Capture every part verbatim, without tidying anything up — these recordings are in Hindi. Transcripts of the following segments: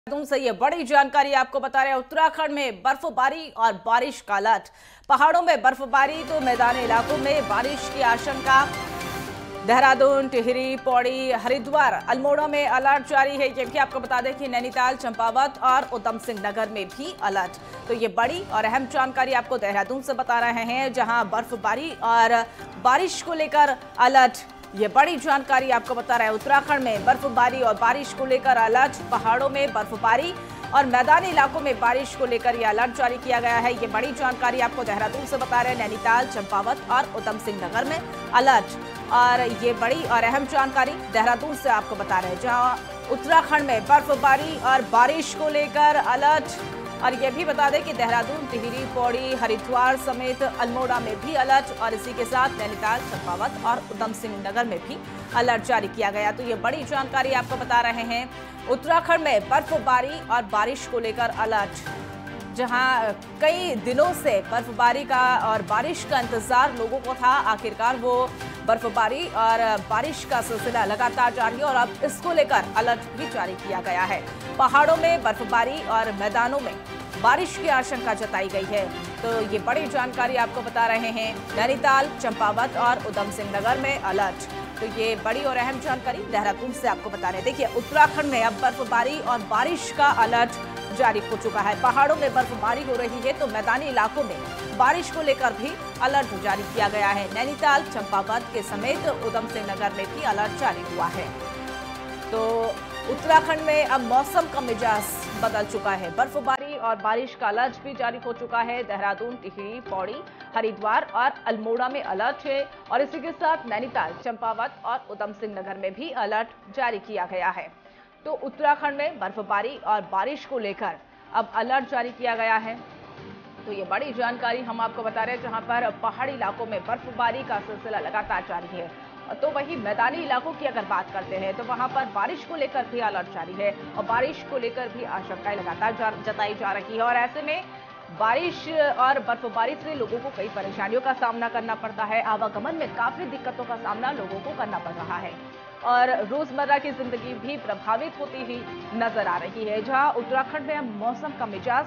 देहरादून से ये बड़ी जानकारी आपको बता रहे हैं। उत्तराखंड में बर्फबारी और बारिश का अलर्ट। पहाड़ों में बर्फबारी तो मैदानी इलाकों में बारिश की आशंका। देहरादून, टिहरी, पौड़ी, हरिद्वार, अल्मोड़ा में अलर्ट जारी है। ये भी आपको बता दें कि नैनीताल, चंपावत और उधम सिंह नगर में भी अलर्ट। तो ये बड़ी और अहम जानकारी आपको देहरादून से बता रहे हैं, जहां बर्फबारी और बारिश को लेकर अलर्ट। ये बड़ी जानकारी आपको बता रहा है। उत्तराखंड में बर्फबारी और बारिश को लेकर अलर्ट। पहाड़ों में बर्फबारी और मैदानी इलाकों में बारिश को लेकर यह अलर्ट जारी किया गया है। ये बड़ी जानकारी आपको देहरादून से बता रहे हैं। नैनीताल, चंपावत और उधम सिंह नगर में अलर्ट। और ये बड़ी और अहम जानकारी देहरादून से आपको बता रहे हैं, जहां उत्तराखंड में बर्फबारी और बारिश को लेकर अलर्ट। और ये भी बता दें कि देहरादून, टिहरी, पौड़ी, हरिद्वार समेत अल्मोड़ा में भी अलर्ट। और इसी के साथ नैनीताल, चंपावत और उधम सिंह नगर में भी अलर्ट जारी किया गया। तो ये बड़ी जानकारी आपको बता रहे हैं। उत्तराखंड में बर्फबारी और बारिश को लेकर अलर्ट, जहां कई दिनों से बर्फबारी का और बारिश का इंतजार लोगों को था। आखिरकार वो बर्फबारी और बारिश का सिलसिला लगातार जारी है और अब इसको लेकर अलर्ट भी जारी किया गया है। पहाड़ों में बर्फबारी और मैदानों में बारिश की आशंका जताई गई है। तो ये बड़ी जानकारी आपको बता रहे हैं। नैनीताल, चंपावत और उधम सिंह नगर में अलर्ट। तो ये बड़ी और अहम जानकारी देहरादून से आपको बता रहे हैं। देखिए, उत्तराखंड में अब बर्फबारी और बारिश का अलर्ट जारी हो चुका है। पहाड़ों में बर्फबारी हो रही है तो मैदानी इलाकों में बारिश को लेकर भी अलर्ट जारी किया गया है। नैनीताल, चंपावत के समेत उधम सिंह नगर में भी अलर्ट जारी हुआ है। तो उत्तराखंड में अब मौसम का मिजाज बदल चुका है। बर्फबारी और बारिश का अलर्ट भी जारी हो चुका है। देहरादून, टिहरी, पौड़ी, हरिद्वार और अल्मोड़ा में अलर्ट है। और इसी के साथ नैनीताल, चंपावत और उधम सिंह नगर में भी अलर्ट जारी किया गया है। तो उत्तराखंड में बर्फबारी और बारिश को लेकर अब अलर्ट जारी किया गया है। तो ये बड़ी जानकारी हम आपको बता रहे हैं, जहां पर पहाड़ी इलाकों में बर्फबारी का सिलसिला लगातार जारी है। तो वहीं मैदानी इलाकों की अगर बात करते हैं तो वहां पर बारिश को लेकर भी अलर्ट जारी है और बारिश को लेकर भी आशंकाएं लगातार जताई जा रही है। और ऐसे में बारिश और बर्फबारी से लोगों को कई परेशानियों का सामना करना पड़ता है। आवागमन में काफी दिक्कतों का सामना लोगों को करना पड़ रहा है और रोजमर्रा की जिंदगी भी प्रभावित होती हुई नजर आ रही है। जहां उत्तराखंड में मौसम का मिजाज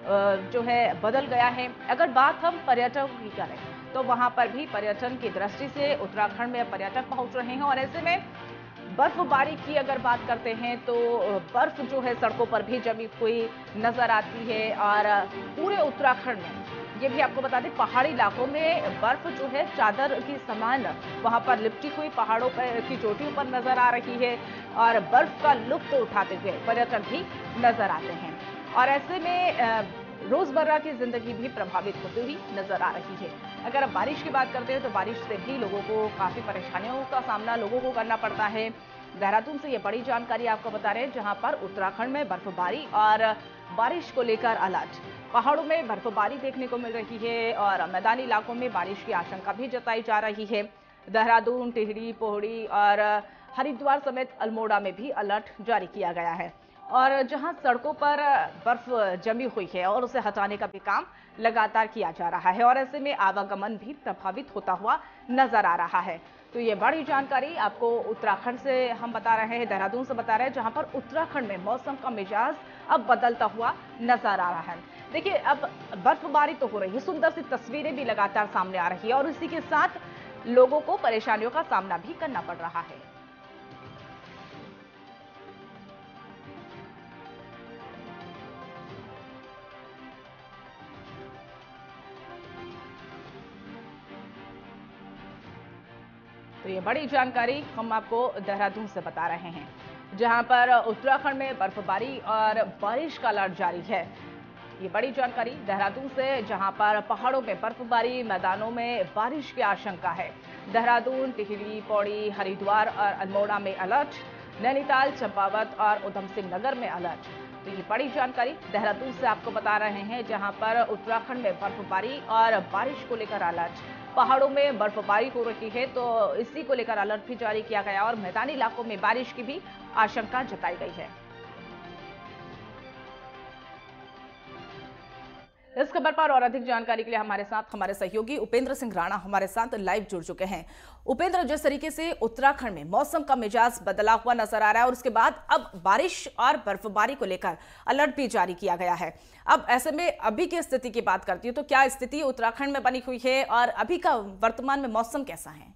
जो है बदल गया है। अगर बात हम पर्यटकों की करें तो वहां पर भी पर्यटन की दृष्टि से उत्तराखंड में पर्यटक पहुंच रहे हैं। और ऐसे में बर्फबारी की अगर बात करते हैं तो बर्फ जो है सड़कों पर भी जमी हुई नजर आती है। और पूरे उत्तराखंड में ये भी आपको बता दें, पहाड़ी इलाकों में बर्फ जो है चादर की समान वहां पर लिपटी हुई पहाड़ों पर की चोटियों पर नजर आ रही है। और बर्फ का लुत्फ उठाते हुए पर्यटक भी नजर आते हैं। और ऐसे में रोजमर्रा की जिंदगी भी प्रभावित होती हुई नजर आ रही है। अगर अब बारिश की बात करते हैं तो बारिश से भी लोगों को काफी परेशानियों का सामना लोगों को करना पड़ता है। देहरादून से ये बड़ी जानकारी आपको बता रहे हैं, जहां पर उत्तराखंड में बर्फबारी और बारिश को लेकर अलर्ट। पहाड़ों में बर्फबारी देखने को मिल रही है और मैदानी इलाकों में बारिश की आशंका भी जताई जा रही है। देहरादून, टिहरी, पौड़ी और हरिद्वार समेत अल्मोड़ा में भी अलर्ट जारी किया गया है। और जहां सड़कों पर बर्फ जमी हुई है और उसे हटाने का भी काम लगातार किया जा रहा है। और ऐसे में आवागमन भी प्रभावित होता हुआ नजर आ रहा है। तो ये बड़ी जानकारी आपको उत्तराखंड से हम बता रहे हैं, देहरादून से बता रहे हैं, जहां पर उत्तराखंड में मौसम का मिजाज अब बदलता हुआ नजर आ रहा है। देखिए, अब बर्फबारी तो हो रही है, सुंदर सी तस्वीरें भी लगातार सामने आ रही है और इसी के साथ लोगों को परेशानियों का सामना भी करना पड़ रहा है। तो ये बड़ी जानकारी हम आपको देहरादून से बता रहे हैं, जहां पर उत्तराखंड में बर्फबारी और बारिश का अलर्ट जारी है। ये बड़ी जानकारी देहरादून से, जहां पर पहाड़ों में बर्फबारी, मैदानों में बारिश की आशंका है। देहरादून, टिहरी, पौड़ी, हरिद्वार और अल्मोड़ा में अलर्ट। नैनीताल, चंपावत और उधम सिंह नगर में अलर्ट। तो ये बड़ी जानकारी देहरादून से आपको बता रहे हैं, जहां पर उत्तराखंड में बर्फबारी और बारिश को लेकर अलर्ट। पहाड़ों में बर्फबारी हो रही है तो इसी को लेकर अलर्ट भी जारी किया गया और मैदानी इलाकों में बारिश की भी आशंका जताई गई है। इस खबर पर और अधिक जानकारी के लिए हमारे साथ हमारे सहयोगी उपेंद्र सिंह राणा हमारे साथ लाइव जुड़ चुके हैं। उपेंद्र, जिस तरीके से उत्तराखंड में मौसम का मिजाज बदला हुआ नजर आ रहा है और उसके बाद अब बारिश और बर्फबारी को लेकर अलर्ट भी जारी किया गया है, अब ऐसे में अभी की स्थिति की बात करती हूँ तो क्या स्थिति उत्तराखंड में बनी हुई है और अभी का वर्तमान में मौसम कैसा है?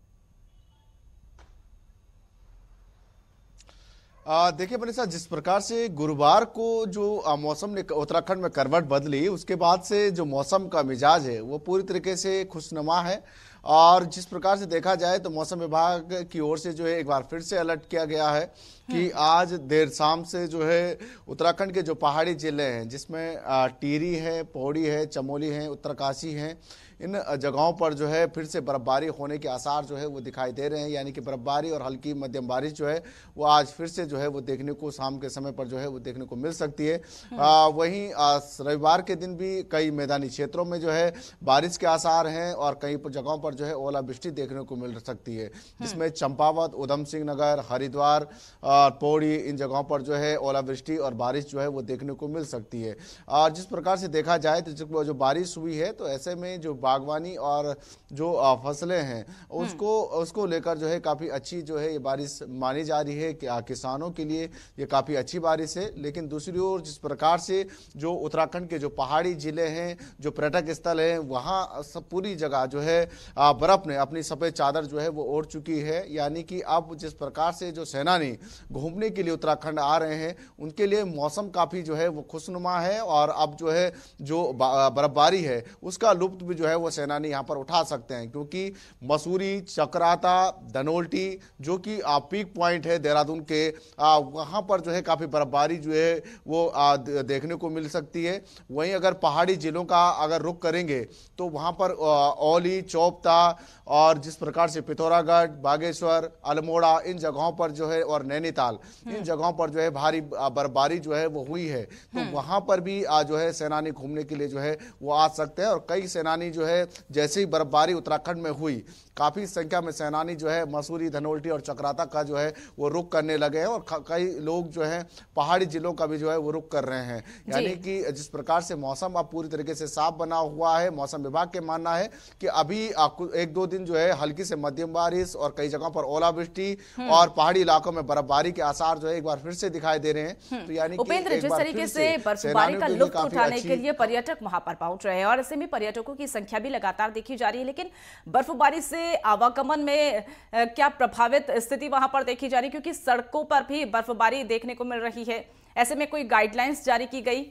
देखिए मनीषा, जिस प्रकार से गुरुवार को जो आ, मौसम ने उत्तराखंड में करवट बदली, उसके बाद से जो मौसम का मिजाज है वो पूरी तरीके से खुशनुमा है। और जिस प्रकार से देखा जाए तो मौसम विभाग की ओर से जो है एक बार फिर से अलर्ट किया गया है कि आज देर शाम से जो है उत्तराखंड के जो पहाड़ी जिले हैं, जिसमें टिहरी है, पौड़ी है, चमोली है, उत्तरकाशी है, इन जगहों पर जो है फिर से बर्फबारी होने के आसार जो है वो दिखाई दे रहे हैं। यानी कि बर्फबारी और हल्की मध्यम बारिश जो है वो आज फिर से जो है वो देखने को शाम के समय पर जो है वो देखने को मिल सकती है। आ, वहीं रविवार के दिन भी कई मैदानी क्षेत्रों में जो है बारिश के आसार हैं और कई जगहों पर जो है ओलावृष्टि देखने को मिल सकती है, जिसमें चंपावत, उधम सिंह नगर, हरिद्वार, पौड़ी, इन जगहों पर जो है ओलावृष्टि और बारिश जो है वो देखने को मिल सकती है। और जिस प्रकार से देखा जाए तो जो बारिश हुई है तो ऐसे में जो बागवानी और जो फसलें हैं उसको उसको लेकर जो है काफ़ी अच्छी जो है ये बारिश मानी जा रही है कि किसानों के लिए ये काफ़ी अच्छी बारिश है। लेकिन दूसरी ओर जिस प्रकार से जो उत्तराखंड के जो पहाड़ी जिले हैं, जो पर्यटक स्थल हैं, वहाँ सब पूरी जगह जो है बर्फ़ ने अपनी सफ़ेद चादर जो है वो ओढ़ चुकी है। यानी कि अब जिस प्रकार से जो सेनानी घूमने के लिए उत्तराखंड आ रहे हैं उनके लिए मौसम काफ़ी जो है वो खुशनुमा है और अब जो है जो बर्फबारी है उसका लुत्फ भी जो है वो सेनानी यहाँ पर उठा सकते हैं, क्योंकि मसूरी, चक्राता, धनोल्टी जो कि पीक पॉइंट है देहरादून के, वहाँ पर जो है काफ़ी बर्फबारी जो है वो आ, देखने को मिल सकती है। वहीं अगर पहाड़ी जिलों का अगर रुख करेंगे तो वहाँ पर औली, चोपता और जिस प्रकार से पिथौरागढ़, बागेश्वर, अल्मोड़ा, इन जगहों पर जो है और नैनीताल, इन जगहों पर जो है भारी बर्फबारी जो है वो हुई है। तो वहाँ पर भी जो है सेनानी घूमने के लिए जो है वो आ सकते हैं। और कई सेनानी जो है जैसे ही बर्फबारी उत्तराखंड में हुई, काफ़ी संख्या में सेनानी जो है मसूरी, धनोल्टी और चक्राता का जो है वो रुख करने लगे हैं और कई लोग जो है पहाड़ी जिलों का भी जो है वो रुख कर रहे हैं। यानी कि जिस प्रकार से मौसम अब पूरी तरीके से साफ बना हुआ है, मौसम विभाग के मानना है कि अभी एक दो दिन जो है हल्की से मध्यम बारिश और कई जगहों पर ओलावृष्टि और पहाड़ी इलाकों में बर्फबारी के आसार जो है एक बार फिर से दिखाई दे रहे हैं। तो यानी उपेंद्र, जिस तरीके से बर्फबारी का लुत्फ उठाने के लिए पर्यटक वहां पर पहुंच रहे हैं और ऐसे में पर्यटकों की संख्या भी लगातार देखी जा रही है, लेकिन बर्फबारी से आवागमन में क्या प्रभावित स्थिति वहां पर देखी जा रही है, क्योंकि सड़कों पर भी बर्फबारी देखने को मिल रही है। ऐसे में कोई गाइडलाइंस जारी की गई?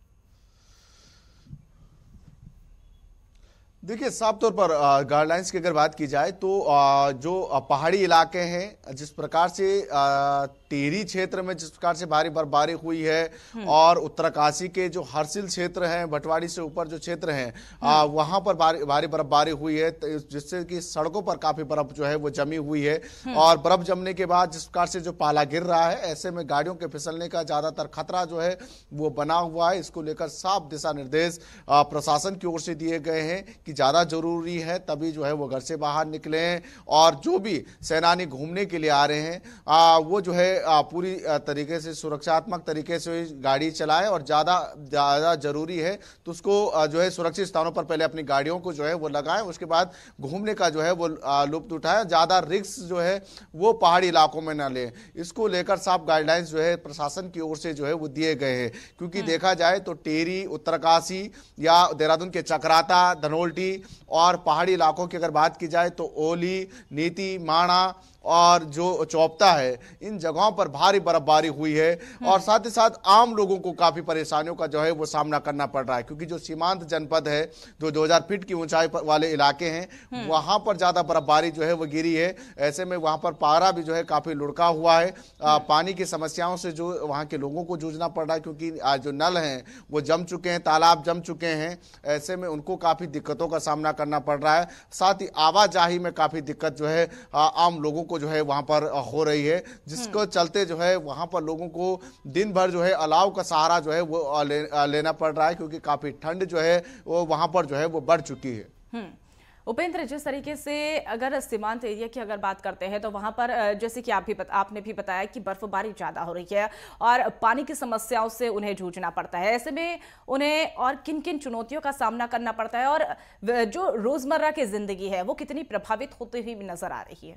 देखिए, साफ तौर पर गाइडलाइंस की अगर बात की जाए तो आ, जो पहाड़ी इलाके हैं, जिस प्रकार से टिहरी क्षेत्र में जिस प्रकार से भारी बर्फबारी हुई है और उत्तरकाशी के जो हरसिल क्षेत्र हैं, भटवाड़ी से ऊपर जो क्षेत्र हैं, वहां पर भारी भारी बर्फबारी हुई है, जिससे कि सड़कों पर काफी बर्फ जो है वो जमी हुई है। और बर्फ जमने के बाद जिस प्रकार से जो पाला गिर रहा है, ऐसे में गाड़ियों के फिसलने का ज्यादातर खतरा जो है वो बना हुआ है। इसको लेकर साफ दिशा निर्देश प्रशासन की ओर से दिए गए हैं कि ज्यादा जरूरी है तभी जो है वो घर से बाहर निकले, और जो भी सेनानी घूमने के लिए आ रहे हैं आ, वो जो है आ, पूरी तरीके से सुरक्षात्मक तरीके से गाड़ी चलाए और ज्यादा ज्यादा जरूरी है तो उसको जो है सुरक्षित स्थानों पर पहले अपनी गाड़ियों को जो है वो लगाएं, उसके बाद घूमने का जो है वो लुत्फ उठाएं। ज्यादा रिस्क जो है वो पहाड़ी इलाकों में ना लें। इसको लेकर साफ गाइडलाइंस जो है प्रशासन की ओर से जो है वो दिए गए हैं, क्योंकि देखा जाए तो टिहरी, उत्तरकाशी या देहरादून के चक्राता, धनोल्टी और पहाड़ी इलाकों की अगर बात की जाए तो ओली, नीति, माणा और जो चौपता है, इन जगहों पर भारी बर्फबारी हुई है और साथ ही साथ आम लोगों को काफी परेशानियों का जो है वो सामना करना पड़ रहा है, क्योंकि जो सीमांत जनपद है, जो दो हज़ार फीट की ऊंचाई वाले इलाके हैं, वहां पर ज्यादा बर्फबारी जो है वो गिरी है। ऐसे में वहां पर पारा भी जो है काफी लुढ़का हुआ है। आ, पानी की समस्याओं से जो वहां के लोगों को जूझना पड़ रहा है, क्योंकि जो नल हैं वो जम चुके हैं, तालाब जम चुके हैं। ऐसे में उनको काफी दिक्कतों का सामना करना पड़ रहा है। साथ ही आवाजाही में काफी दिक्कत जो है आम लोगों को जो है वहां पर हो रही है, जिसको चलते जो है वहां पर लोगों को दिन भर जो है अलाव का सहारा जो है वो ले, लेना पड़ रहा है, क्योंकि काफी ठंड जो है वो वहां पर जो है वो बढ़ चुकी है। उपेंद्र, जिस तरीके से अगर सीमांत एरिया की अगर बात करते हैं तो वहां पर जैसे कि आप भी बता, आपने भी बताया कि बर्फबारी ज्यादा हो रही है और पानी की समस्याओं से उन्हें जूझना पड़ता है। ऐसे में उन्हें और किन किन चुनौतियों का सामना करना पड़ता है और जो रोजमर्रा की जिंदगी है वो कितनी प्रभावित होती हुई नजर आ रही है?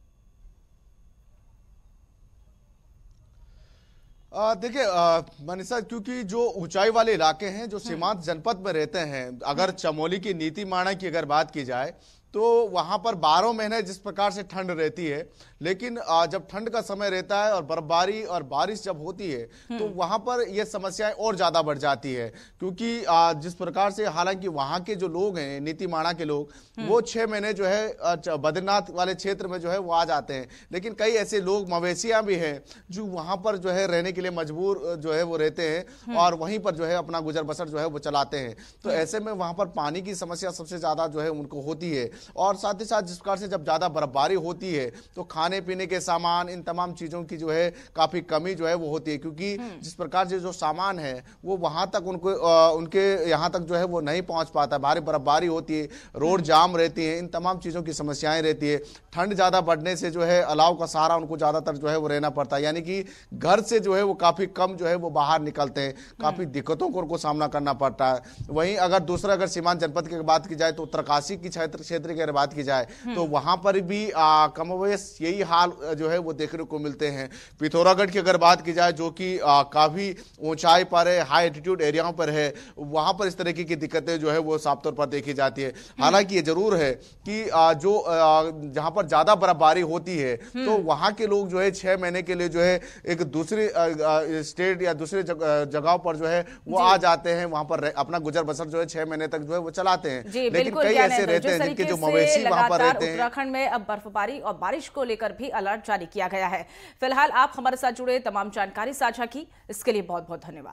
देखिए मनीषा, क्योंकि जो ऊंचाई वाले इलाके हैं, जो सीमांत जनपद में रहते हैं, अगर चमोली की नीति माणा की अगर बात की जाए तो वहां पर बारह महीने जिस प्रकार से ठंड रहती है, लेकिन जब ठंड का समय रहता है और बर्फबारी और बारिश जब होती है तो वहां पर यह समस्याएं और ज्यादा बढ़ जाती है। क्योंकि जिस प्रकार से, हालांकि वहां के जो लोग हैं, नीति माणा के लोग, वो छह महीने जो है बद्रीनाथ वाले क्षेत्र में जो है वो आ जाते हैं, लेकिन कई ऐसे लोग मवेशियां भी हैं जो वहां पर जो है रहने के लिए मजबूर जो है वो रहते हैं और वहीं पर जो है अपना गुजर बसर जो है वो चलाते हैं। तो ऐसे में वहां पर पानी की समस्या सबसे ज्यादा जो है उनको होती है। और साथ ही साथ जिस प्रकार से जब ज्यादा बर्फबारी होती है तो खाने पीने के सामान, इन तमाम चीजों की जो है काफी कमी जो है वो होती है, क्योंकि जिस प्रकार से जो सामान है वो वहां तक उनको आ, उनके यहाँ तक जो है वो नहीं पहुंच पाता। भारी बर्फबारी होती है, रोड जाम रहती है, इन तमाम चीजों की समस्याएं रहती है। ठंड ज्यादा बढ़ने से जो है अलाव का सहारा उनको ज्यादातर जो है वो रहना पड़ता है, यानी कि घर से जो है वो काफी कम जो है वो बाहर निकलते हैं, काफी दिक्कतों को उनको सामना करना पड़ता है। वहीं अगर दूसरा अगर सीमांत जनपद की बात की जाए तो उत्तरकाशी की क्षेत्र क्षेत्र की बात की जाए तो वहां पर भी कमोबेश यही हाल जो है वो देखने को मिलते हैं। पिथौरागढ़ की अगर बात की जाए जो कि काफी ऊंचाई पर है, हाई एल्टीट्यूड एरियाओं पर है, वहां पर इस तरीके की दिक्कतें जो है वो साफ तौर पर देखी जाती है। हालांकि ये जरूर है कि जो जहां पर ज्यादा बर्फबारी होती है तो वहां के लोग जो है छह महीने के लिए जो है एक दूसरी स्टेट या दूसरे जगहों पर जो है वो आ जाते हैं, वहां पर अपना गुजर बसर जो है छह महीने तक जो है वो चलाते हैं। लेकिन कई ऐसे रहते हैं जिनके जो मवेशी वहां पर रहते हैं। उत्तराखंड में अब बर्फबारी और बारिश को लेकर भी अलर्ट जारी किया गया है। फिलहाल आप हमारे साथ जुड़े, तमाम जानकारी साझा की, इसके लिए बहुत बहुत धन्यवाद।